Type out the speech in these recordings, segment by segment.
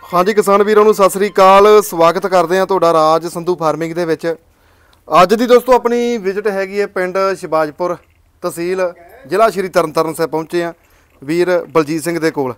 ਹਾਂਜੀ ਕਿਸਾਨ ਵੀਰਾਂ ਨੂੰ ਸਤਿ ਸ੍ਰੀ ਅਕਾਲ। ਸਵਾਗਤ ਕਰਦੇ ਆ ਤੁਹਾਡਾ ਰਾਜ ਸੰਧੂ ਫਾਰਮਿੰਗ ਦੇ ਵਿੱਚ। ਅੱਜ ਦੀ ਦੋਸਤੋ ਆਪਣੀ ਵਿਜ਼ਿਟ ਹੈਗੀ ਹੈ ਪਿੰਡ ਸ਼ਿਬਾਜਪੁਰ, ਤਹਿਸੀਲ ਜ਼ਿਲ੍ਹਾ ਸ਼੍ਰੀ ਤਰਨਤਾਰਨ ਸਾਹਿਬ ਪਹੁੰਚੇ ਆ ਵੀਰ ਬਲਜੀਤ ਸਿੰਘ ਦੇ ਕੋਲ।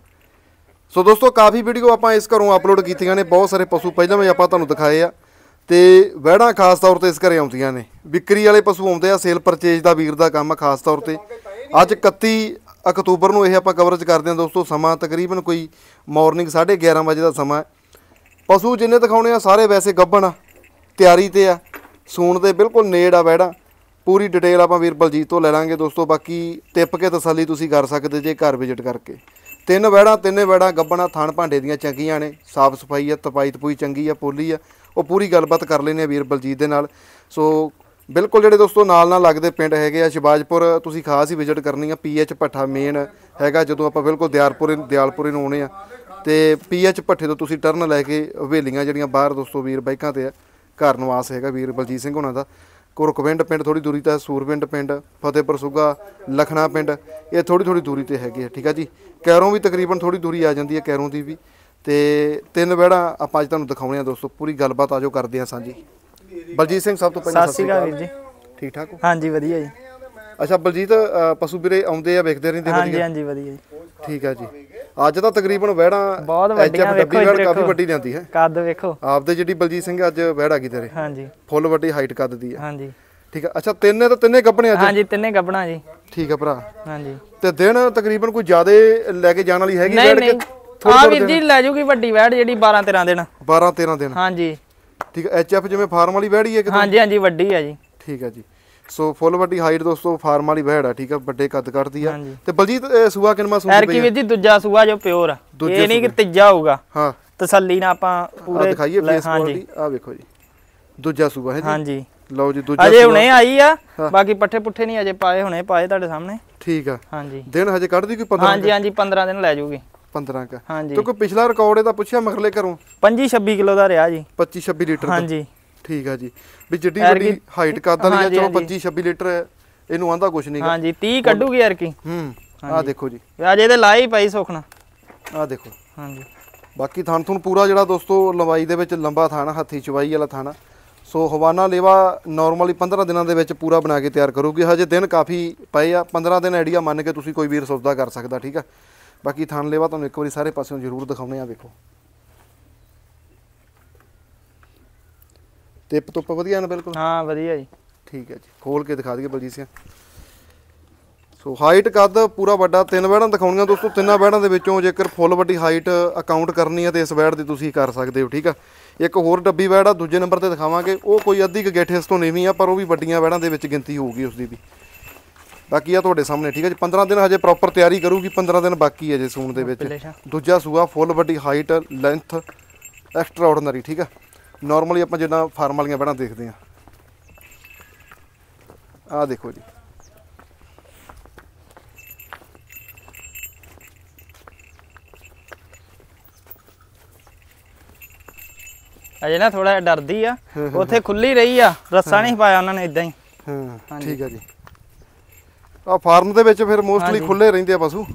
ਸੋ ਦੋਸਤੋ ਕਾਫੀ ਵੀਡੀਓ ਆਪਾਂ ਇਸ ਘਰੋਂ ਅਪਲੋਡ ਕੀਤੀਆਂ ਨੇ, ਬਹੁਤ ਸਾਰੇ ਪਸ਼ੂ ਪਹਿਲਾਂ ਵੀ ਆਪਾਂ ਤੁਹਾਨੂੰ ਦਿਖਾਏ ਆ ਤੇ ਵਹਿੜਾਂ ਖਾਸ ਤੌਰ ਤੇ ਇਸ ਘਰੇ ਆਉਂਦੀਆਂ ਨੇ। ਵਿਕਰੀ ਵਾਲੇ ਪਸ਼ੂ ਆਉਂਦੇ ਆ, ਸੇਲ ਪਰਚੇਜ ਦਾ ਵੀਰ ਦਾ ਕੰਮ ਆ ਖਾਸ ਤੌਰ ਤੇ। ਅੱਜ 31 ਅਕਤੂਬਰ ਨੂੰ ਇਹ ਆਪਾਂ ਕਵਰੇਜ ਕਰਦੇ ਹਾਂ ਦੋਸਤੋ। ਸਮਾਂ ਤਕਰੀਬਨ ਕੋਈ ਮਾਰਨਿੰਗ 11:30 ਵਜੇ ਦਾ ਸਮਾਂ। ਪਸ਼ੂ ਜਿੰਨੇ ਦਿਖਾਉਣੇ ਆ ਸਾਰੇ ਵੈਸੇ ਗੱਭਣ ਤਿਆਰੀ ਤੇ ਆ, ਸੂਣ ਦੇ ਬਿਲਕੁਲ ਨੇੜ ਆ ਵਹਿੜਾਂ। ਪੂਰੀ ਡਿਟੇਲ ਆਪਾਂ ਵੀਰ ਬਲਜੀਤ ਤੋਂ ਲੈ ਲਾਂਗੇ ਦੋਸਤੋ। ਬਾਕੀ ਟਿੱਪ ਕੇ ਤਸੱਲੀ ਤੁਸੀਂ ਕਰ ਸਕਦੇ ਜੇ ਘਰ ਵਿਜ਼ਿਟ ਕਰਕੇ। ਤਿੰਨੇ ਵਹਿੜਾਂ ਗੱਭਣਾ, ਥਣ ਭਾਂਡੇ ਦੀਆਂ ਚੰਗੀਆਂ ਨੇ, ਸਾਫ ਸਫਾਈ ਆ, ਤਪਾਈ ਤਪੂਈ ਚੰਗੀ ਆ, ਪੋਲੀ ਆ। ਉਹ ਪੂਰੀ ਗੱਲਬਾਤ ਕਰ ਲੈਂਦੇ ਆ ਵੀਰ ਬਲਜੀਤ ਦੇ ਨਾਲ। ਸੋ ਬਿਲਕੁਲ ਜਿਹੜੇ ਦੋਸਤੋ ਨਾਲ ਲੱਗਦੇ ਪਿੰਡ ਹੈਗੇ ਆ ਸ਼ਿਬਾਜਪੁਰ, ਤੁਸੀਂ ਖਾਸ ਹੀ ਵਿਜ਼ਿਟ ਕਰਨੀ ਆ। PH ਭੱਠਾ ਮੇਨ ਹੈਗਾ ਜਦੋਂ ਆਪਾਂ ਬਿਲਕੁਲ ਦਿਆਲਪੁਰੇ ਨੂੰ ਆਉਣੇ ਆ ਤੇ PH ਭੱਠੇ ਤੋਂ ਤੁਸੀਂ ਟਰਨ ਲੈ ਕੇ ਹਵੇਲੀਆਂ ਜਿਹੜੀਆਂ ਬਾਹਰ ਦੋਸਤੋ ਵੀਰ ਬਾਈਕਾਂ ਤੇ ਆ, ਘਰ ਨਿਵਾਸ ਹੈਗਾ ਵੀਰ ਬਲਜੀਤ ਸਿੰਘ ਹੋਣਾ ਦਾ। ਕੁਰਕਵਿੰਡ ਪਿੰਡ ਥੋੜੀ ਦੂਰੀ ਤੇ, ਸੂਰਵਿੰਡ ਪਿੰਡ, ਫਤਿਹਪੁਰ ਸੁਗਾ, ਲਖਣਾ ਪਿੰਡ, ਇਹ ਥੋੜੀ ਦੂਰੀ ਤੇ ਹੈਗੇ ਆ। ਠੀਕ ਆ ਜੀ। ਕੈਰੋਂ ਵੀ ਤਕਰੀਬਨ ਥੋੜੀ ਦੂਰੀ ਆ ਜਾਂਦੀ ਹੈ, ਕੈਰੋਂ ਦੀ ਵੀ। ਤੇ ਤਿੰਨ ਵਹਿੜਾਂ ਆਪਾਂ ਅੱਜ ਤੁਹਾਨੂੰ ਦਿਖਾਉਣੇ ਆ ਦੋਸਤੋ। ਪੂਰੀ ਗੱਲਬਾਤ ਆਜੋ ਕਰਦੇ ਆ ਸਾਂਝੀ। ਬਲਜੀਤ ਸਿੰਘ ਸਭ ਤੋਂ ਪਹਿਲਾਂ ਸਤਿ ਸ਼੍ਰੀ ਅਕਾਲ ਵੀਰ ਜੀ। ਠੀਕ ਠਾਕ ਹੋ? ਹਾਂਜੀ ਵਧੀਆ ਜੀ। ਅੱਛਾ ਬਲਜੀਤ, ਪਸ਼ੂ ਵੀਰੇ ਆਉਂਦੇ ਆ ਵੇਖਦੇ ਰਹਿੰਦੇ? ਹਾਂਜੀ ਵਧੀਆ ਜੀ। ਠੀਕ ਆ ਜੀ। ਅੱਜ ਤਾਂ ਤਕਰੀਬਨ ਵਹਿੜਾਂ ਬਹੁਤ ਵੱਡੀਆਂ, ਵੇਖੋ ਵਹਿੜ ਕਾਫੀ ਵੱਡੀ ਲਿਆਂਦੀ ਹੈ। ਕੱਦ ਵੇਖੋ ਆਪਦੇ ਜਿਹੜੀ ਬਲਜੀਤ ਸਿੰਘ ਅੱਜ ਵਹਿੜ ਆ ਗਈ ਤੇਰੇ। ਹਾਂਜੀ ਫੁੱਲ ਵੱਡੀ ਹਾਈਟ ਕੱਦ ਦੀ ਆ। ਹਾਂਜੀ ਠੀਕ ਆ। ਅੱਛਾ ਤਿੰਨੇ ਗੱਭਣੇ ਅੱਜ? ਹਾਂਜੀ ਤਿੰਨੇ ਗੱਭਣਾ ਜੀ। ਠੀਕ ਆ ਭਰਾ। ਹਾਂਜੀ ਤੇ ਦਿਨ ਤਕਰੀਬਨ ਕੋਈ ਜ਼ਿਆਦਾ ਲੈ ਕੇ ਜਾਣ ਵਾਲੀ ਹੈਗੀ? ਨਹੀਂ ਆ ਵੀਰ ਜੀ ਲੈ ਜੂਗੀ ਵੱਡੀ ਵਹਿੜ ਜਿਹੜੀ 12-13 ਦਿਨ। 12-13 ਦਿਨ। ਹਾਂਜੀ ਠੀਕ ਆ। HF ਜਿਵੇਂ ਫਾਰਮ ਵਾਲੀ ਵਹਿੜ ਹੀ ਹੈ? ਹਾਂਜੀ ਵੱਡੀ ਆ ਜੀ। ਠੀਕ ਆ ਜੀ। ਸੋ ਫੁੱਲ ਵੱਡੀ ਹਾਈਟ ਦੋਸਤੋ, ਫਾਰਮ ਵਾਲੀ ਵਹਿੜ ਆ। ਠੀਕ ਆ, ਵੱਡੇ ਕੱਦ ਕੱਢਦੀ ਆ। ਤੇ ਬਲਜੀਤ ਸੂਆ ਕਿੰਨਾ ਸੂਆ? ਐਰ ਕੀ ਵੀਰ ਜੀ ਦੂਜਾ ਸੂਆ ਜੋ ਪਿਓਰ ਆ, ਇਹ ਨਹੀਂ ਕਿ ਤੀਜਾ ਹੋਊਗਾ। ਹਾਂ ਤਸੱਲੀ ਨਾਲ ਆਪਾਂ ਪੂਰੇ ਦਿਖਾਈਏ ਫੇਸ ਕੁਆਲਿਟੀ। ਆ ਵੇਖੋ ਜੀ, ਦੂਜਾ ਸੂਆ ਹੈ ਜੀ। ਹਾਂਜੀ ਲਓ ਜੀ, ਦੂਜਾ ਅਜੇ ਹੁਣੇ ਆਈ ਆ, ਬਾਕੀ ਪੱਠੇ ਪੁੱਠੇ ਨਹੀਂ ਅਜੇ ਪਾਏ, ਹੁਣੇ ਪਾਏ ਤੁਹਾਡੇ ਸਾਹਮਣੇ। ਠੀਕ ਆ। ਹਾਂਜੀ ਦਿਨ ਹਜੇ ਕੱਢਦੀ ਕੋਈ 15? ਹਾਂਜੀ 15 ਦਿਨ ਲੈ ਜੂਗੀ। 15 ਕਾ? ਹਾਂਜੀ। ਤੇ ਕੋਈ ਪਿਛਲਾ ਰਿਕਾਰਡ ਇਹਦਾ ਪੁੱਛਿਆ ਮਗਰਲੇ ਘਰੋਂ? 25-26 ਕਿਲੋ ਦਾ ਰਿਹਾ ਜੀ। 25-26 ਲੀਟਰ? ਹਾਂਜੀ ਠੀਕ ਆ ਜੀ। ਵੀ ਜਿੱਡੀ ਵੱਡੀ ਹਾਈਟ ਕੱਦ ਵਾਲੀ ਆ, ਚਲੋ 25-26 ਲੀਟਰ ਇਹਨੂੰ ਆਂਦਾ ਕੁਛ ਨਹੀਂਗਾ। ਹਾਂਜੀ 30 ਕੱਢੂਗੀ ਯਾਰ ਕੀ। ਆ ਦੇਖੋ ਜੀ, ਅਜੇ ਇਹਦੇ ਲਾਈ ਪਈ ਸੁਖਣਾ। ਆ ਦੇਖੋ। ਹਾਂਜੀ ਬਾਕੀ ਥਣ ਥੁਣ ਪੂਰਾ ਜਿਹੜਾ ਦੋਸਤੋ ਲੰਬਾਈ ਦੇ ਵਿੱਚ ਲੰਬਾ ਥਾਣਾ, ਹੱਥੀ ਚਵਾਈ ਵਾਲਾ ਥਾਣਾ। ਸੋ ਹਵਾਨਾ ਲੇਵਾ ਨਾਰਮਲੀ 15 ਦਿਨਾਂ ਦੇ ਵਿੱਚ ਪੂਰਾ ਬਣਾ ਕੇ ਤਿਆਰ ਕਰੂਗੀ। ਹਜੇ ਦਿਨ ਕਾਫੀ ਪਏ ਆ, 15 ਦਿਨ ਆਈਡੀਆ ਮੰਨ ਕੇ ਤੁਸੀਂ ਕੋਈ ਵੀਰ ਸੌਦਾ ਕਰ ਸਕਦਾ। ਠੀਕ ਆ। ਬਾਕੀ ਥਣ ਲੇਵਾ ਤੁਹਾਨੂੰ ਇੱਕ ਵਾਰੀ ਸਾਰੇ ਪਾਸਿਓਂ ਜ਼ਰੂਰ ਦਿਖਾਉਣੇ ਆ। ਵੇਖੋ ਟਿੱਪ ਟੁੱਪ ਵਧੀਆ ਨੇ ਬਿਲਕੁਲ? ਹਾਂ ਵਧੀਆ ਜੀ। ਠੀਕ ਹੈ ਜੀ। ਖੋਲ ਕੇ ਦਿਖਾ ਦਈਏ ਬਲਜੀਤ ਸਿੰਘ। ਸੋ ਹਾਈਟ ਕੱਦ ਪੂਰਾ ਵੱਡਾ। ਤਿੰਨ ਵਹਿੜਾਂ ਦਿਖਾਉਣੀਆਂ ਦੋਸਤੋ। ਤਿੰਨਾਂ ਵਹਿੜਾਂ ਦੇ ਵਿੱਚੋਂ ਜੇਕਰ ਫੁੱਲ ਵੱਡੀ ਹਾਈਟ ਅਕਾਊਂਟ ਕਰਨੀ ਹੈ ਤੇ ਇਸ ਵਹਿੜ ਦੀ ਤੁਸੀਂ ਕਰ ਸਕਦੇ ਹੋ। ਠੀਕ ਆ। ਇੱਕ ਹੋਰ ਡੱਬੀ ਵਹਿੜ ਆ ਦੂਜੇ ਨੰਬਰ ਤੇ ਦਿਖਾਵਾਂਗੇ, ਉਹ ਕੋਈ ਅੱਧੀ ਕੁ ਗੇਠੇ ਇਸ ਤੋਂ ਨੀਵੀਂ ਆ, ਪਰ ਉਹ ਵੀ ਵੱਡੀਆਂ ਵਹਿੜਾਂ ਦੇ ਵਿੱਚ ਗਿਣਤੀ ਹੋਊਗੀ ਉਸਦੀ ਵੀ। ਬਾਕੀ ਆ ਤੁਹਾਡੇ ਸਾਹਮਣੇ। ਠੀਕ ਹੈ ਜੀ। 15 ਦਿਨ ਹਜੇ ਪ੍ਰੋਪਰ ਤਿਆਰੀ ਕਰੂਗੀ, 15 ਦਿਨ ਬਾਕੀ ਹੈ ਜੇ ਸੂਣ ਦੇ ਵਿੱਚ। ਦੂਜਾ ਸੂਆ, ਫੁੱਲ ਵੱਡੀ ਹਾਈਟ, ਲੈਂਥ ਐਕਸਟਰਾ ਆਰਡੀਨਰੀ। ਠੀਕ ਆ। ਨਾਰਮਲੀ ਆਪਾਂ ਜਿੱਦਾਂ ਫਾਰਮ ਵਾਲੀਆਂ ਵਹਿੜਾਂ ਦੇਖਦੇ ਆ। ਆ ਦੇਖੋ ਜੀ। ਅਜੇ ਨਾ ਥੋੜਾ ਡਰਦੀ ਆ, ਉੱਥੇ ਖੁੱਲੀ ਰਹੀ ਆ, ਰੱਸਾ ਨਹੀਂ ਪਾਇਆ ਉਹਨਾਂ ਨੇ ਇਦਾਂ ਹੀ। ਹਾਂ ਠੀਕ ਆ ਜੀ। ਆ ਫਾਰਮ ਦੇ ਵਿੱਚ ਫਿਰ ਮੋਸਟਲੀ ਖੁੱਲੇ ਰਹਿੰਦੇ ਆ ਪਸ਼ੂ।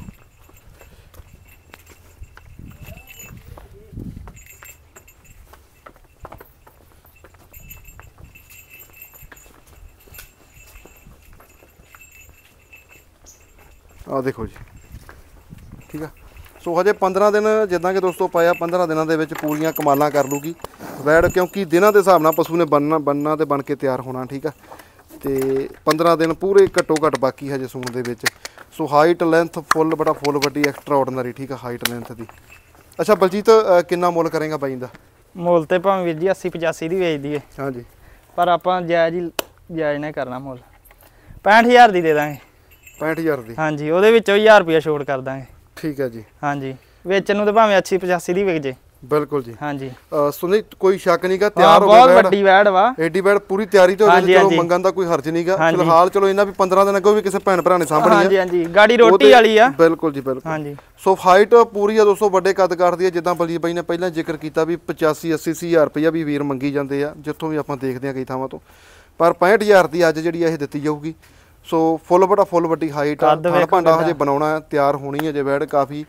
ਆ ਦੇਖੋ ਜੀ। ਠੀਕ ਆ। ਸੋ ਹਜੇ 15 ਦਿਨ ਜਿੱਦਾਂ ਕਿ ਦੋਸਤੋ ਪਾਇਆ, 15 ਦਿਨਾਂ ਦੇ ਵਿੱਚ ਪੂਰੀਆਂ ਕਮਾਲਾਂ ਕਰ ਲੂਗੀ ਵੈੜ, ਕਿਉਂਕਿ ਦਿਨਾਂ ਦੇ ਹਿਸਾਬ ਨਾਲ ਪਸ਼ੂ ਨੇ ਬਣਨਾ ਤੇ ਬਣ ਕੇ ਤਿਆਰ ਹੋਣਾ। ਠੀਕ ਆ। ਤੇ 15 ਦਿਨ ਪੂਰੇ ਘੱਟੋ ਘੱਟ ਬਾਕੀ ਹਜੇ ਸੂਣ ਦੇ ਵਿੱਚ। ਸੋ ਹਾਈਟ ਲੈਂਥ ਫੁੱਲ ਵੱਡੀ ਐਕਸਟਰਾ ਆਰਡੀਨਰੀ। ਠੀਕ ਆ ਹਾਈਟ ਲੈਂਥ ਦੀ। ਅੱਛਾ ਬਲਜੀਤ, ਕਿੰਨਾ ਮੁੱਲ ਕਰੇਗਾ ਬਾਈ ਦਾ? ਮੁੱਲ ਤੇ ਭਾਵੇਂ ਵੀਰ ਜੀ 80-85 ਦੀ ਵੇਚ ਦਈਏ। ਹਾਂਜੀ। ਪਰ ਆਪਾਂ ਜਾਇਜ਼ ਨੇ ਕਰਨਾ ਮੁੱਲ। 65000 ਦੀ ਦੇ ਦਾਂਗੇ। 65000 ਦੀ? ਹਾਂਜੀ, ਉਹਦੇ ਵਿੱਚੋਂ 1000 ਰੁਪਇਆ ਛੋੜ ਕਰ ਦਾਂਗੇ। ਠੀਕ ਹੈ ਜੀ। ਹਾਂਜੀ, ਵੇਚਣ ਨੂੰ ਤੇ ਭਾਵੇਂ 80-85 ਦੀ ਵਿਕ ਜੇ। ਬਿਲਕੁਲ ਜੀ। ਹਾਂਜੀ। ਸੁਣੀ ਕੋਈ ਸ਼ੱਕ ਨਹੀਂਗਾ, ਤਿਆਰ ਹੋ ਬਹੁਤ ਵੱਡੀ ਵੈੜ ਵਾ। ਏਡੀ ਵੈੜ ਪੂਰੀ ਤਿਆਰੀ ਤੇ ਹੋ ਜਾਏ, ਚਲੋ ਮੰਗਣ ਦਾ ਕੋਈ ਹਰਜ ਨਹੀਂਗਾ। ਫਿਲਹਾਲ ਚਲੋ ਇਹਨਾਂ ਵੀ 15 ਦਿਨ ਅੱਗੋਂ ਵੀ ਕਿਸੇ ਭੈਣ ਭਰਾ ਨੇ ਸਾਂਭਣੀ ਆ। ਹਾਂਜੀ ਗਾੜੀ ਰੋਟੀ ਵਾਲੀ ਆ। ਬਿਲਕੁਲ ਜੀ ਬਿਲਕੁਲ। ਹਾਂਜੀ। ਸੋ ਹਾਈਟ ਪੂਰੀ ਆ ਦੋਸਤੋ, ਵੱਡੇ ਕੱਦ ਕੱਢਦੀ ਆ। ਜਿੱਦਾਂ ਬਲਜੀਤ ਬਾਈ ਨੇ ਪਹਿਲਾਂ ਜ਼ਿਕਰ ਕੀਤਾ ਵੀ 85-80 ਹਜ਼ਾਰ ਰੁਪਇਆ ਵੀ ਵੀਰ ਮੰਗੀ ਜਾਂਦੇ ਆ, ਜਿੱਥੋਂ ਵੀ ਆਪਾਂ ਦੇਖਦੇ ਆ ਕਈ ਥਾਵਾਂ ਤੋਂ। ਪਰ 65000 ਦੀ ਅੱਜ ਜਿਹੜੀ ਇਹ ਦਿੱਤੀ ਜਾਊਗੀ। ਸੋ ਫੁੱਲ ਵੱਡੀ ਹਾਈਟ ਆ। ਭਾਂਡਾ ਹਜੇ ਬਣਾਉਣਾ, ਤਿਆਰ ਹੋਣੀ ਹੈ ਜੇ ਵੈੜ ਕਾਫੀ।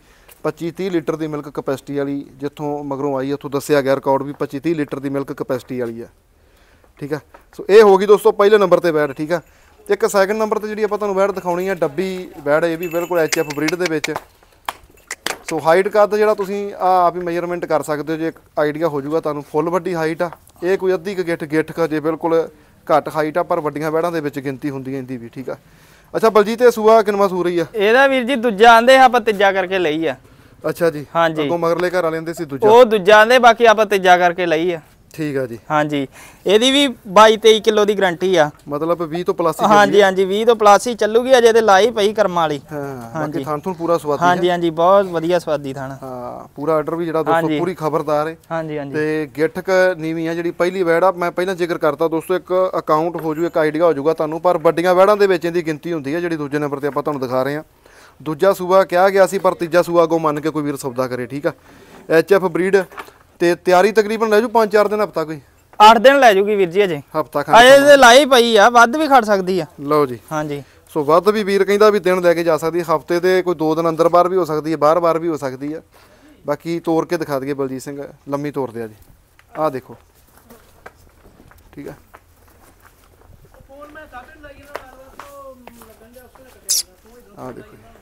25-30 ਲੀਟਰ ਦੀ ਮਿਲਕ ਕਪੈਸਿਟੀ ਵਾਲੀ, ਜਿੱਥੋਂ ਮਗਰੋਂ ਆਈ ਉੱਥੋਂ ਦੱਸਿਆ ਗਿਆ ਰਿਕਾਰਡ ਵੀ 25-30 ਲੀਟਰ ਦੀ ਮਿਲਕ ਕਪੈਸਿਟੀ ਵਾਲੀ ਆ। ਠੀਕ ਆ, ਸੋ ਇਹ ਹੋ ਗਈ ਦੋਸਤੋ ਪਹਿਲੇ ਨੰਬਰ ਤੇ ਵੈੜ। ਠੀਕ ਆ, ਤੇ ਇੱਕ ਸੈਕਿੰਡ ਨੰਬਰ ਤੇ ਜਿਹੜੀ ਆਪਾਂ ਤੁਹਾਨੂੰ ਵੈੜ ਦਿਖਾਉਣੀ ਆ ਡੱਬੀ ਵੈੜ, ਇਹ ਵੀ ਬਿਲਕੁਲ HF ਬਰੀਡ ਦੇ ਵਿੱਚ। ਸੋ ਹਾਈਟ ਕੱਦ ਜਿਹੜਾ ਤੁਸੀਂ ਆਪ ਹੀ ਮੈਜ਼ਰਮੈਂਟ ਕਰ ਸਕਦੇ ਹੋ, ਜੇ ਆਈਡੀਆ ਹੋ ਜਾਊਗਾ ਤੁਹਾਨੂੰ। ਫੁੱਲ ਵੱਡੀ ਹਾਈਟ ਆ, ਇਹ ਕੋਈ ਅੱਧੀ ਕੁ ਗਿੱਠ ਜੇ ਬਿਲਕੁਲ ਘੱਟ ਹਾਈਟ ਆ, ਪਰ ਵੱਡੀਆਂ ਵੈੜਾਂ ਦੇ ਵਿੱਚ ਗਿਣਤੀ ਹੁੰਦੀ ਹੈ ਇਹਦੀ ਵੀ। ਠੀਕ ਆ, ਅੱਛਾ ਬਲਜੀਤ, ਇਹ ਸੂਆ ਕਿੰਨਵਾਂ ਸੂ ਰਹੀ ਆ? ਇਹਦਾ ਵੀਰ ਜੀ ਦੂਜਾ ਆਂਦੇ ਆਪਾਂ ਤੀਜਾ ਕਰਕੇ ਲਈ ਆ। ਅੱਛਾ ਜੀ, ਹਾਂਜੀ, ਅੱਗੋਂ ਮਗਰਲੇ ਘਰ ਵਾਲੇ ਆਂਦੇ ਸੀ ਦੂਜਾ, ਉਹ ਦੂਜਾ ਆਂਦੇ, ਬਾਕੀ ਆਪਾਂ ਤੀਜਾ ਕਰਕੇ ਲਈ ਆ। ਠੀਕ ਆ ਜੀ। ਹਾਂਜੀ, ਇਹਦੀ ਵੀ 22-23 ਕਿਲੋ ਦੀ ਗਾਰੰਟੀ ਆ, ਮਤਲਬ 20 ਤੋਂ ਪਲੱਸ ਹੀ। ਹਾਂਜੀ 20 ਤੋਂ ਪਲੱਸ ਹੀ ਚੱਲੂਗੀ, ਅਜੇ ਤੇ ਲਾਈ ਪਈ ਕਰਮਾਂ ਵਾਲੀ। ਬਾਕੀ ਥਣ ਥਣ ਪੂਰਾ ਸਵਾਦੀ ਹੈ। ਹਾਂਜੀ ਬਹੁਤ ਵਧੀਆ ਸਵਾਦੀ ਥਣ। ਹਾਂ, ਪੂਰਾ ਆਰਡਰ ਵੀ ਜਿਹੜਾ ਦੋਸਤੋ ਪੂਰੀ ਖਬਰਦਾਰ ਹੈ। ਹਾਂਜੀ ਤੇ ਗਿੱਠਕ ਨੀਵੀਂ ਆ ਜਿਹੜੀ ਪਹਿਲੀ ਵੈੜ ਆ, ਮੈਂ ਪਹਿਲਾਂ ਜ਼ਿਕਰ ਕਰਤਾ ਦੋਸਤੋ, ਇੱਕ ਅਕਾਊਂਟ ਹੋ ਜੂ, ਇੱਕ ਆਈਡੀਆ ਹੋ ਜਾਊਗਾ ਤੁਹਾਨੂੰ। ਪਰ ਵੱਡੀਆਂ ਵੈੜਾਂ ਦੇ ਵਿੱਚ ਇਹਦੀ ਗਿਣਤੀ ਹੁੰਦੀ ਹੈ, ਜਿਹੜੀ ਦੂਜੇ ਨੰਬਰ ਤੇ ਆਪਾਂ ਤੁਹਾਨੂੰ ਦਿਖਾ ਰਹੇ ਹਾਂ। ਦੂਜਾ ਸੂਆ ਕਿਹਾ ਗਿਆ ਸੀ, ਪਰ ਤੀਜਾ ਸੂਆ ਅੱਗੋਂ ਮੰਨ ਕੇ ਕੋਈ ਵੀਰ ਸੌਦਾ ਕਰੇ। ਠੀਕ ਆ, HF ਬਰੀਡ ਤੇ ਤਿਆਰੀ ਤਕਰੀਬਨ ਲੈ ਜੂ 5-4 ਦਿਨ, ਹਫਤਾ ਕੋਈ 8 ਦਿਨ ਲੈ ਜੂਗੀ ਵੀਰ ਜੀ, ਅਜੇ ਹਫਤਾ ਅਜੇ ਤੇ ਲਾਈ ਪਈ ਆ, ਵੱਧ ਵੀ ਖੜ ਸਕਦੀ ਆ। ਲਓ ਜੀ। ਹਾਂਜੀ, ਸੋ ਵੱਧ ਵੀ ਵੀਰ ਕਹਿੰਦਾ ਵੀ ਦਿਨ ਲੈ ਕੇ ਜਾ ਸਕਦੀ, ਹਫਤੇ ਦੇ ਕੋਈ 2 ਦਿਨ ਅੰਦਰ ਬਾਹਰ ਵੀ ਹੋ ਸਕਦੀ ਹੈ, ਬਾਹਰ ਵੀ ਹੋ ਸਕਦੀ ਆ। ਬਾਕੀ ਤੋੜ ਕੇ ਦਿਖਾ ਦਈਏ ਬਲਜੀਤ ਸਿੰਘ, ਲੰਮੀ ਤੋੜਦੇ ਆ ਜੀ, ਆਹ ਦੇਖੋ। ਠੀਕ ਆ, ਆਹ ਦੇਖੋ ਜੀ।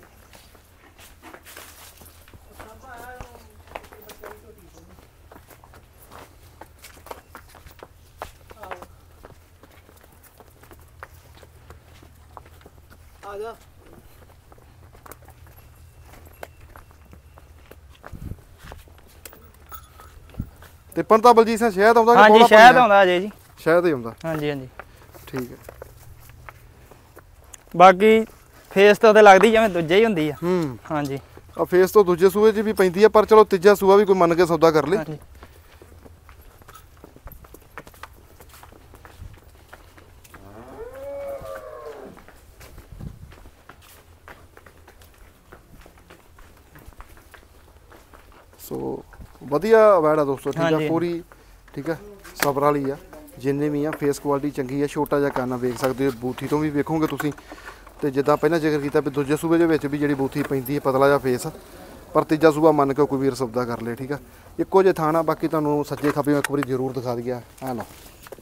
ਤੇ ਤਾਂ ਬਲਜੀਤ ਸਿੰਘ ਸ਼ਹਿਦ ਆਉਂਦਾ? ਹਾਂਜੀ ਸ਼ਹਿਦ ਆਉਂਦਾ ਅਜੇ ਜੀ, ਸ਼ਹਿਦ ਹੀ ਆਉਂਦਾ। ਹਾਂਜੀ ਠੀਕ ਹੈ। ਬਾਕੀ ਫੇਸ ਤੋਂ ਤੇ ਲੱਗਦੀ ਜਿਵੇਂ ਦੂਜੇ ਹੀ ਹੁੰਦੀ ਆ। ਹਾਂਜੀ, ਆ ਫੇਸ ਤੋਂ ਦੂਜੇ ਸੂਏ 'ਚ ਵੀ ਪੈਂਦੀ ਆ, ਪਰ ਚਲੋ ਤੀਜਾ ਸੂਆ ਵੀ ਕੋਈ ਮੰਨ ਕੇ ਸੌਦਾ ਕਰ ਲੇ। ਸੋ ਵਧੀਆ ਵੈੜ ਆ ਦੋਸਤੋ। ਠੀਕ ਆ, ਪੂਰੀ ਠੀਕ ਆ, ਸਬਰ ਵਾਲੀ ਆ, ਜਿੰਨੇ ਵੀ ਆ। ਫੇਸ ਕੁਆਲਿਟੀ ਚੰਗੀ ਆ, ਛੋਟਾ ਜਿਹਾ ਕੰਨ ਵੇਖ ਸਕਦੇ ਹੋ, ਬੂਥੀ ਤੋਂ ਵੀ ਵੇਖੋਗੇ ਤੁਸੀਂ। ਤੇ ਜਿੱਦਾਂ ਪਹਿਲਾਂ ਜ਼ਿਕਰ ਕੀਤਾ ਵੀ ਦੂਜੇ ਸੂਬੇ ਦੇ ਵਿੱਚ ਵੀ ਜਿਹੜੀ ਬੂਥੀ ਪੈਂਦੀ ਹੈ, ਪਤਲਾ ਜਿਹਾ ਫੇਸ, ਪਰ ਤੀਜਾ ਸੂਬਾ ਮੰਨ ਕੇ ਕੋਈ ਵੀਰ ਸੌਦਾ ਕਰ ਲੇ। ਠੀਕ ਆ, ਇੱਕੋ ਜਿਹੇ ਥਾਣਾ। ਬਾਕੀ ਤੁਹਾਨੂੰ ਸੱਜੇ ਖੱਬੇ ਇੱਕ ਵਾਰੀ ਜ਼ਰੂਰ ਦਿਖਾ ਦਈਆ, ਆ ਲਓ।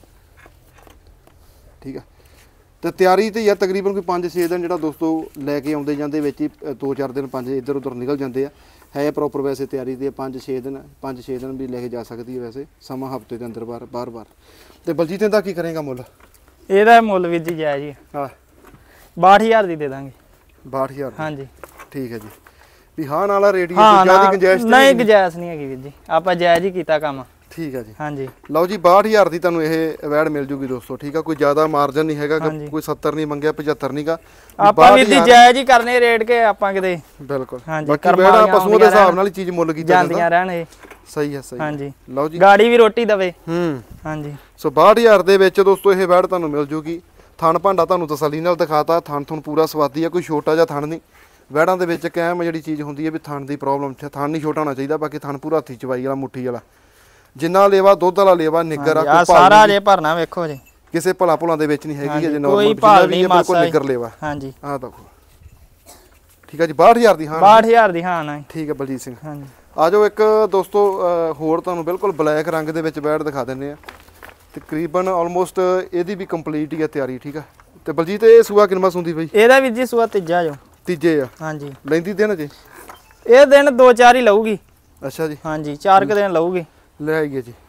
ਠੀਕ ਆ, ਤੇ ਤਿਆਰੀ ਤੇ ਯਾਰ ਤਕਰੀਬਨ ਕੋਈ 5-6 ਦਿਨ ਜਿਹੜਾ ਦੋਸਤੋ ਲੈ ਕੇ ਆਉਂਦੇ ਜਾਂਦੇ ਵਿੱਚ ਹੀ 2-4 ਦਿਨ 5 ਇੱਧਰ ਉੱਧਰ ਨਿਕਲ ਜਾਂਦੇ ਆ। ਹੈ ਪ੍ਰੋਪਰ ਵੈਸੇ ਤਿਆਰੀ ਦੇ 5-6 ਦਿਨ ਵੀ ਲੈ ਕੇ ਜਾ ਸਕਦੀ ਹੈ ਵੈਸੇ, ਸਮਾਂ ਹਫਤੇ ਦੇ ਅੰਦਰ ਬਾਰ-ਬਾਰ। ਤੇ ਬਲਜੀਤ ਦਾ ਕੀ ਕਰੇਗਾ ਮੁੱਲ? ਇਹਦਾ ਮੁੱਲ ਵੀਰ ਜੀ ਜਾਇਜ਼ ਹੀ। ਹਾਂ, 62000 ਦੀ ਦੇ ਦਾਂਗੇ। 62000? ਹਾਂਜੀ, ਠੀਕ ਹੈ ਜੀ। ਵੀ ਹਾਂ ਨਾਲਾ ਰੇਟ ਹੀ ਜਿਆਦਾ ਗੁੰਜਾਇਸ਼ ਨਹੀਂ, ਗੁੰਜਾਇਸ਼ ਨਹੀਂ ਹੈਗੀ ਵੀਰ ਜੀ, ਆਪਾਂ ਜਾਇਜ਼ ਹੀ ਕੀਤਾ ਕੰਮ। ਠੀਕ ਹੈ ਜੀ। ਹਾਂਜੀ, ਲਓ ਜੀ, 62000 ਦੀ ਤੁਹਾਨੂੰ ਇਹ ਵੈੜ ਮਿਲ ਜੂਗੀ ਦੋਸਤੋ। ਠੀਕ ਆ, ਕੋਈ ਜ਼ਿਆਦਾ ਮਾਰਜਨ ਨਹੀਂ ਹੈਗਾ, ਕੋਈ 70 ਨਹੀਂ ਮੰਗਿਆ, 75 ਨਹੀਂਗਾ। ਆਪਾਂ ਵੀਰ ਜੀ ਜਾਇਜ਼ ਹੀ ਕਰਨੇ ਰੇਟ ਕੇ ਆਪਾਂ ਕਿਤੇ। ਬਿਲਕੁਲ। ਬਾਕੀ ਵੈੜਾਂ ਪਸ਼ੂਆਂ ਦੇ ਹਿਸਾਬ ਨਾਲ ਹੀ ਚੀਜ਼ ਮੁੱਲ ਕੀਤੀ ਜਾਂਦੀਆਂ ਰਹਿਣ ਇਹ। ਸਹੀ ਹੈ, ਸਹੀ। ਹਾਂਜੀ, ਲਓ ਜੀ, ਗਾੜੀ ਵੀ ਰੋਟੀ ਦਵੇ। ਹਾਂਜੀ, ਸੋ 62000 ਦੇ ਵਿੱਚ ਦੋਸਤੋ ਇਹ ਵੈੜ ਤੁਹਾਨੂੰ ਮਿਲ ਜੂਗੀ। ਥਣ ਭਾਂਡਾ ਤੁਹਾਨੂੰ ਤਸੱਲੀ ਨਾਲ ਦਿਖਾਤਾ, ਥਣ ਪੂਰਾ ਸਵਾਦੀ ਆ, ਕੋਈ ਛੋਟਾ ਜਿਹਾ ਥਣ ਨਹੀਂ। ਵੈੜਾਂ ਦੇ ਵਿੱਚ ਕਾਇਮ ਜਿਹੜੀ ਚੀਜ਼ ਹੁੰਦੀ ਹੈ ਵੀ ਥਣ ਦੀ ਪ੍ਰੋਬਲਮ, ਥਣ ਨਹੀਂ ਛੋਟਾ ਹੋਣਾ ਚਾਹੀਦਾ। ਬਾਕੀ ਥਣ ਪੂਰਾ ਹੱਥੀ ਚਵਾਈ ਵਾਲਾ, ਮੁੱਠੀ ਵਾਲਾ, ਜਿੰਨਾ ਲੇਵਾ ਦੁੱਧ ਵਾਲਾ ਲੇਵਾ, ਨਿੱਗਰ ਆ, ਕੋਈ ਸਾਰਾ ਜੇ ਭਰਨਾ ਵੇਖੋ ਜੀ, ਕਿਸੇ ਭੁਲਾਂ ਦੇ ਵਿੱਚ ਨਹੀਂ ਹੈਗੀ ਜੇ ਕੋਈ ਭਾਲ ਨਹੀਂ, ਬਿਲਕੁਲ ਨਿੱਗਰ ਲੇਵਾ। ਹਾਂਜੀ, ਆਹ ਦੇਖੋ। ਠੀਕ ਹੈ ਜੀ, 62000 ਦੀ ਹਾਂ। 62000 ਦੀ ਹਾਂ ਨਾ। ਠੀਕ ਹੈ ਬਲਜੀਤ ਸਿੰਘ। ਹਾਂਜੀ, ਆ ਜਾਓ ਇੱਕ ਦੋਸਤੋ ਹੋਰ ਤੁਹਾਨੂੰ ਬਿਲਕੁਲ ਬਲੈਕ ਰੰਗ ਦੇ ਵਿੱਚ ਵੈੜ ਦਿਖਾ ਦਿੰਦੇ ਆ। ਤਕਰੀਬਨ ਆਲਮੋਸਟ ਇਹਦੀ ਵੀ ਕੰਪਲੀਟ ਹੀ ਆ ਤਿਆਰੀ। ਠੀਕ ਆ, ਤੇ ਬਲਜੀਤ ਇਹ ਸੂਆ ਕਿੰਨਾ ਸੁੰਦੀ ਬਈ? ਇਹਦਾ ਵੀਰ ਜੀ ਸੂਆ ਤੀਜਾ ਜੋ। ਤੀਜੇ ਆ? ਹਾਂਜੀ, ਲੈਂਦੀ ਦਿਨ ਜੀ? ਇਹ ਦਿਨ 2-4 ਹੀ ਲਊਗੀ। ਅੱਛਾ ਜੀ। ਹਾਂਜੀ, 4 ਕੁ ਦਿਨ ਲਊਗੀ। ਲੈ ਆਈਏ ਜੀ,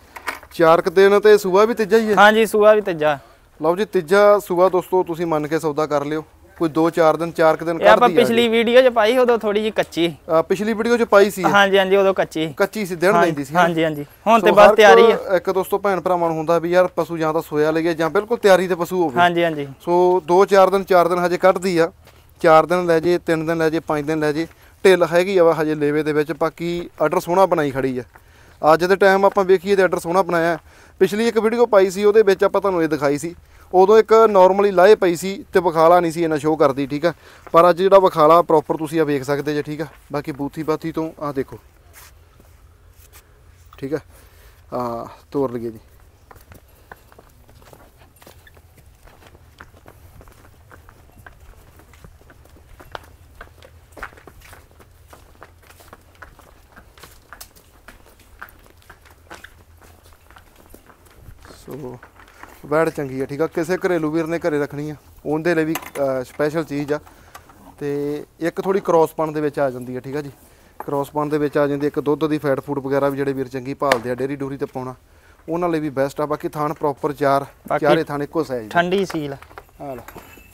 4 ਕੁ ਦਿਨ। ਤੇ ਸੂਆ ਵੀ ਤੀਜਾ ਹੀ ਹੈ? ਹਾਂਜੀ, ਸੂਆ ਵੀ ਤੀਜਾ। ਲਓ ਜੀ, ਤੀਜਾ ਸੂਆ ਦੋਸਤੋ ਤੁਸੀਂ ਮੰਨ ਕੇ ਸੌਦਾ ਕਰ ਲਿਓ। ਕੋਈ 2-4 ਦਿਨ 4 ਦਿਨ ਕੱਢਦੀ ਆ। ਆਪਾਂ ਪਿਛਲੀ ਵੀਡੀਓ 'ਚ ਪਾਈ, ਉਦੋਂ ਥੋੜੀ ਜੀ ਕੱਚੀ। ਪਿਛਲੀ ਵੀਡੀਓ 'ਚ ਪਾਈ ਸੀ? ਹਾਂਜੀ, ਉਦੋਂ ਕੱਚੀ ਸੀ, ਦਿਨ ਲੈਂਦੀ ਸੀ। ਹਾਂਜੀ, ਹੁਣ ਤੇ ਬਸ ਤਿਆਰੀ ਆ। ਇੱਕ ਦੋਸਤੋ ਭੈਣ ਭਰਾਵਾਂ ਨੂੰ ਹੁੰਦਾ ਵੀ ਯਾਰ ਪਸ਼ੂ ਜਾਂ ਤਾਂ ਸੋਇਆ ਲਈਏ ਜਾਂ ਬਿਲਕੁਲ ਤਿਆਰੀ ਤੇ ਪਸ਼ੂ ਹੋਵੇ। ਹਾਂਜੀ, ਸੋ 2-4 ਦਿਨ 4 ਦਿਨ ਹਜੇ ਕੱਢਦੀ ਆ। 4 ਦਿਨ ਲੈ ਜੇ, 3 ਦਿਨ ਲੈ ਜੇ, 5 ਦਿਨ ਲੈ ਜੇ, ਢਿੱਲ ਹੈਗੀ ਆ ਹਜੇ ਲੇਵੇ ਦੇ ਵਿੱਚ। ਬਾਕੀ ਆਰਡਰ ਸੋਹਣਾ ਬਣਾਈ ਖੜੀ ਆ। ਅੱਜ ਦੇ ਟਾਈਮ ਆਪਾਂ ਵੇਖੀਏ ਤੇ ਆਰਡਰ ਸੋਹਣਾ ਬਣਾਇਆ। ਪਿਛਲੀ ਇੱਕ ਵੀਡੀਓ ਪਾਈ ਸੀ, ਉਹਦੇ ਵਿੱਚ ਆਪਾਂ ਤੁਹਾਨੂੰ ਇਹ ਦਿਖਾਈ ਸੀ। ਉਦੋਂ ਇੱਕ ਨਾਰਮਲੀ ਲਾਹੇ ਪਈ ਸੀ ਤੇ ਵਿਖਾਲਾ ਨਹੀਂ ਸੀ ਇਹਨਾਂ ਸ਼ੋਅ ਕਰਦੀ। ਠੀਕ ਆ, ਪਰ ਅੱਜ ਜਿਹੜਾ ਵਿਖਾਲਾ ਪ੍ਰੋਪਰ ਤੁਸੀਂ ਆ ਵੇਖ ਸਕਦੇ ਜੇ। ਠੀਕ ਆ, ਬਾਕੀ ਬੂਥੀ ਬਾਥੀ ਤੋਂ ਆਹ ਦੇਖੋ। ਠੀਕ ਆ, ਤੋਰ ਲਈਏ ਜੀ। ਸੋ ਵੈੜ ਚੰਗੀ ਆ ਠੀਕ ਆ, ਕਿਸੇ ਘਰੇਲੂ ਵੀਰ ਨੇ ਘਰੇ ਰੱਖਣੀ ਆ ਉਹਦੇ ਲਈ ਵੀ ਸਪੈਸ਼ਲ ਚੀਜ਼ ਆ। ਤੇ ਇੱਕ ਥੋੜੀ ਕ੍ਰੋਸਪਨ ਦੇ ਵਿੱਚ ਆ ਜਾਂਦੀ ਆ ਠੀਕ ਆ ਜੀ, ਕ੍ਰੋਸਪਨ ਦੇ ਵਿੱਚ ਆ ਜਾਂਦੀ ਇੱਕ ਦੁੱਧ ਦੀ ਫੈਟ ਫੂਡ ਵਗੈਰਾ ਵੀ ਜਿਹੜੇ ਵੀਰ ਚੰਗੀ ਭਾਲਦੇ ਆ ਡੇਰੀ ਡੂਰੀ ਤੇ ਪਾਉਣਾ ਉਹਨਾਂ ਲਈ ਵੀ ਬੈਸਟ ਆ। ਬਾਕੀ ਥਾਣ ਪ੍ਰੋਪਰ ਚਾਰੇ ਥਾਣ ਇੱਕੋ ਸਾਈਜ਼ ਠੰਡੀ ਸੀਲ ਆ ਲੈ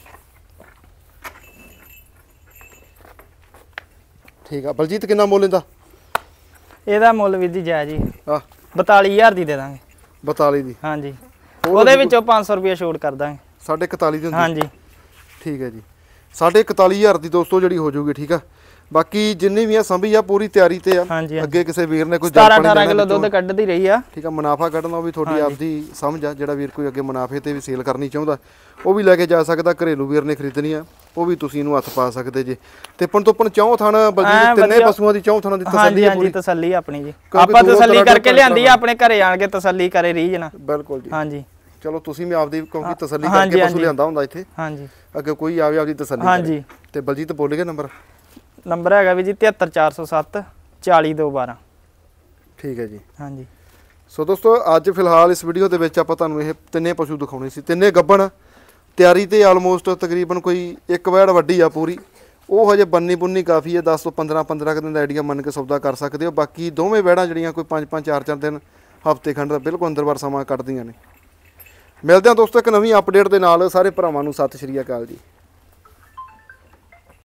ਠੀਕ ਆ। ਬਲਜੀਤ ਕਿੰਨਾ ਮੁੱਲ ਇਹਦਾ? ਇਹਦਾ ਮੁੱਲ ਵੀ ਦੀ ਜਾਇਜ਼ ਜੀ ਆ 42000 ਦੀ ਦੇ ਦਾਂਗੇ। 42 ਦੀ ਹਾਂਜੀ, ਉਹਦੇ ਵਿੱਚੋਂ 500 ਰੁਪਏ ਛੋਟ ਕਰ ਦਾਂਗੇ। 41.5 ਦੀ ਹੁੰਦੀ? ਹਾਂਜੀ ਠੀਕ ਹੈ ਜੀ, 41.5 ਦੀ ਦੋਸਤੋ ਜਿਹੜੀ ਹੋ ਜਾਊਗੀ ਠੀਕ ਆ। ਬਾਕੀ ਜਿੰਨੀ ਵੀ ਆ ਸੰਭੀ ਆ ਪੂਰੀ ਤਿਆਰੀ ਤੇ ਆ। ਅੱਗੇ ਕਿਸੇ ਵੀਰ ਨੇ ਕੋਈ 17-18 ਕਿਲੋ ਦੁੱਧ ਕੱਢਦੀ ਰਹੀ ਆ ਠੀਕ ਆ। ਮੁਨਾਫਾ ਕੱਢਣਾ ਉਹ ਵੀ ਤੁਹਾਡੀ ਆਪਦੀ ਸਮਝ ਆ। ਜਿਹੜਾ ਵੀਰ ਕੋਈ ਅੱਗੇ ਮੁਨਾਫੇ ਤੇ ਵੀ ਸੇਲ ਕਰਨੀ ਚਾਹੁੰਦਾ ਉਹ ਵੀ ਲੈ ਕੇ ਜਾ ਸਕਦਾ। ਘਰੇਲੂ ਵੀਰ ਨੇ ਖਰੀਦਣੀ ਆ ਉਹ ਵੀ ਤੁਸੀਂ ਇਹਨੂੰ ਹੱਥ ਪਾ ਸਕਦੇ ਜੇ। ਤਿੱਪਣ ਤੋਪਣ ਚੌਂ ਥਣ ਬਲਜੀਤ ਤਿੰਨੇ ਪਸ਼ੂਆਂ ਦੀ ਚੌਂ ਥਣਾਂ ਦੀ ਤਸੱਲੀ ਹਾਂਜੀ ਤਸੱਲੀ ਆਪਣੀ ਜੀ, ਆਪਾਂ ਤਸੱਲੀ ਕਰਕੇ ਲਿਆਂਦੀ ਆ, ਆਪਣੇ ਘਰੇ ਆਣ ਕੇ ਤਸੱਲੀ ਕਰੇ ਰੀਝ ਨਾ। ਬਿਲਕੁਲ ਜੀ ਹਾਂਜੀ ਚਲੋ ਤੁਸੀਂ ਵੀ ਆਪਦੀ ਕਿਉਂਕਿ ਤਸੱਲੀ ਕਰਕੇ ਪਸ਼ੂ ਲਿਆਂਦਾ ਹੁੰਦਾ ਇੱਥੇ। ਹਾਂਜੀ ਅੱਗੇ ਕੋਈ ਆਵੇ ਆਪਦੀ ਤਸੱਲੀ ਹਾਂਜੀ। ਤੇ ਬਲਜੀਤ ਬੋਲ ਗਿਆ ਨੰਬਰ ਹੈਗਾ ਵੀ ਜੀ 73407 40212। ਠੀਕ ਹੈ ਜੀ। ਹਾਂਜੀ ਸੋ ਦੋਸਤੋ ਅੱਜ ਫਿਲਹਾਲ ਇਸ ਵੀਡੀਓ ਦੇ ਵਿੱਚ ਆਪਾਂ ਤੁਹਾਨੂੰ ਇਹ ਤਿੰਨੇ ਪਸ਼ੂ ਦਿਖਾਉਣੇ ਸੀ। ਤਿੰਨੇ ਗੱਭਣ ਤਿਆਰੀ ਤੇ ਆਲਮੋਸਟ ਤਕਰੀਬਨ ਕੋਈ ਇੱਕ ਵੈੜ ਵੱਡੀ ਆ ਪੂਰੀ, ਉਹ ਹਜੇ ਬੰਨੀ ਬੁੰਨੀ ਕਾਫੀ ਹੈ। 10 ਤੋਂ 15 ਦਿਨ ਦਾ ਆਈਡੀਆ ਮੰਨ ਕੇ ਸੌਦਾ ਕਰ ਸਕਦੇ ਹੋ। ਬਾਕੀ ਦੋਵੇਂ ਵੈੜਾਂ ਜਿਹੜੀਆਂ ਕੋਈ 5-5 4-4 ਦਿਨ ਹਫ਼ਤੇ ਖੰਡ ਦਾ ਬਿਲਕੁਲ ਅੰਦਰ-ਬਾਹਰ ਸਮਾਂ ਕੱਢਦੀਆਂ ਨੇ। ਮਿਲਦੇ ਹਾਂ ਦੋਸਤੋ ਇੱਕ ਨਵੀਂ ਅਪਡੇਟ ਦੇ ਨਾਲ। ਸਾਰੇ ਭਰਾਵਾਂ ਨੂੰ ਸਤਿ ਸ਼੍ਰੀ ਅਕਾਲ ਜੀ।